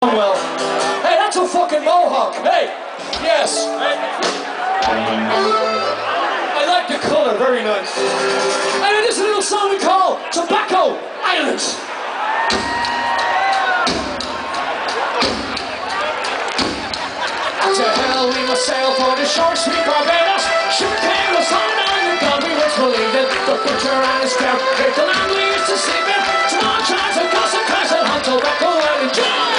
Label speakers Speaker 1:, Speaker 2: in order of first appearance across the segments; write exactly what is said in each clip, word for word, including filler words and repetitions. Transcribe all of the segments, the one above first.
Speaker 1: doing well. Hey, that's a fucking mohawk. Hey, yes. I like the colour, very nice. And it is a little song we call Tobacco Islands. To hell we must sail for the shore, sweet Barbados. Sugarcane was on and the God we once believed in. The butcher and his crown, if the land we used to sleep in. Small tribes of gossip cries and hunt tobacco island.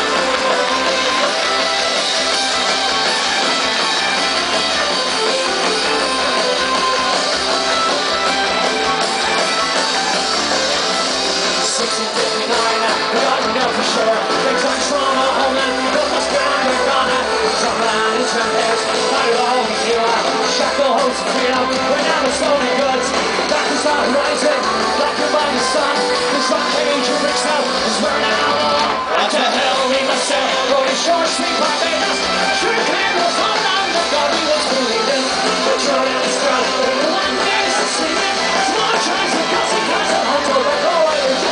Speaker 1: sixteen fifty-nine, we got to know for sure. Things like from our homeland, but must be undergone. Drumland is from theirs, not at all we hear. Shackle holds of freedom, we're now the stolen goods. Back to start rising, blackened by the sun. This rock age of rich now is where now. Out to hell we must sail, for the shore sweet Barbados. Sugarcane was on down, the God we once believed in. Butcher and his crown, the land we used to sleep in. Small tribes of gossip cries and hunt tobacco island.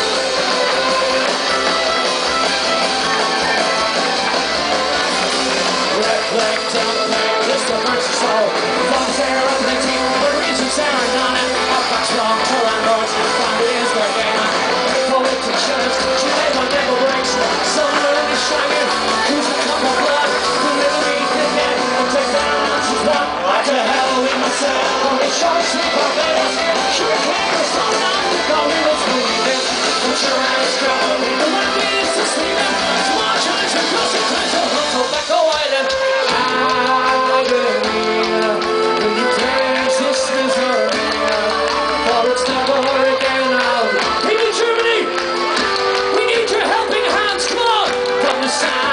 Speaker 1: Leg down the bank, this the mercy soul. Love's air of plenty, but reasons there are none. Outbacks wrong, to landlords, found it is their game. Politicians, she made one never breaks. Some learn is shining, who's a cup of blood. Who never meet the head, and take down answers one. Out to hell we must sail, on the shore sweet Barbados. Sugarcane was on down, the God we was believing. Butcher and his crown, the land we used to sleep in. Small tribes and gossip cries and hunt tobacco island. People in Germany, we need your helping hands, come on! From the south.